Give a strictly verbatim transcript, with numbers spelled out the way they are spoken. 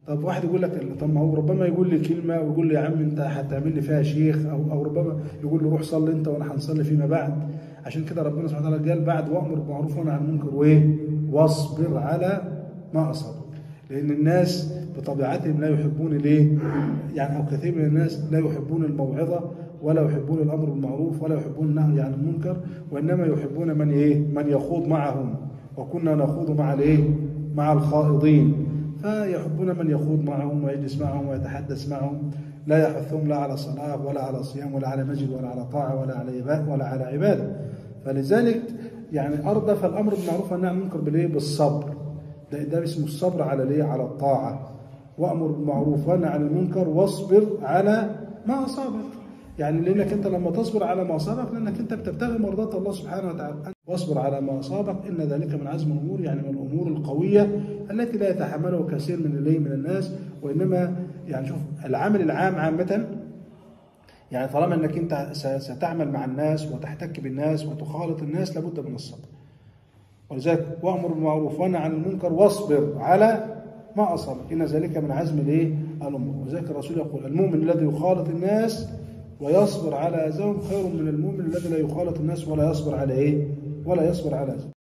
طب واحد يقول لك طب ما هو ربما يقول لي كلمه ويقول لي يا عم انت هتعمل لي فيها شيخ، او او ربما يقول لي روح صلي انت وانا هنصلي فيما بعد. عشان كده ربنا سبحانه وتعالى قال بعد وامر بالمعروف ونهى عن المنكر وايه؟ واصبر على ما اصابك. لان الناس بطبيعتهم لا يحبون الايه؟ يعني او كثير من الناس لا يحبون الموعظه ولا يحبون الامر بالمعروف ولا يحبون النهي عن المنكر، وانما يحبون من ايه؟ من يخوض معهم، وكنا نخوض مع الايه؟ مع الخائضين. فيحبون من يخوض معهم ويجلس معهم ويتحدث معهم، لا يحثهم لا على صلاة ولا على صيام ولا على مجد ولا على طاعة ولا على عبادة ولا على عبادة. فلذلك يعني أردف الأمر بالمعروف والنهي عن المنكر بالإيه؟ بالصبر. ده, ده اسمه الصبر على الإيه؟ على الطاعة. وأمر بالمعروف والنهي عن المنكر واصبر على ما أصابك. يعني لأنك أنت لما تصبر على ما أصابك لأنك أنت بتبتغي مرضات الله سبحانه وتعالى. واصبر على ما أصابك إن ذلك من عزم الأمور، يعني من الأمور القوية التي لا يتحملها كثير من اللي من الناس. وإنما يعني شوف العمل العام عامة، يعني طالما أنك أنت ستعمل مع الناس وتحتك بالناس وتخالط الناس لابد من الصبر. ولذلك وأمر بالمعروف ونهى عن المنكر واصبر على ما أصابك إن ذلك من عزم الإيه؟ الأمور. وذلك الرسول يقول المؤمن الذي يخالط الناس ويصبر على أذاهم خير من المؤمن الذي لا يخالط الناس ولا يصبر على إيه؟ ولا يصبر على أذاهم.